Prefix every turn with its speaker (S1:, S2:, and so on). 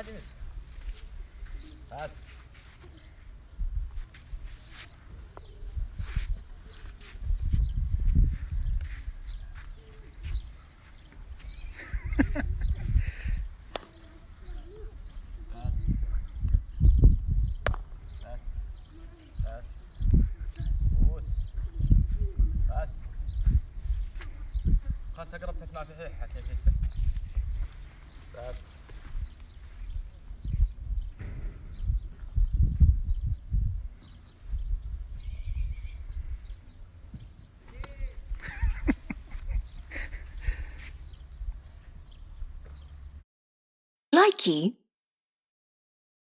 S1: حد يمس. هات. خل تقرب تسمع فحيحة كيف يفتح. بس.
S2: Likey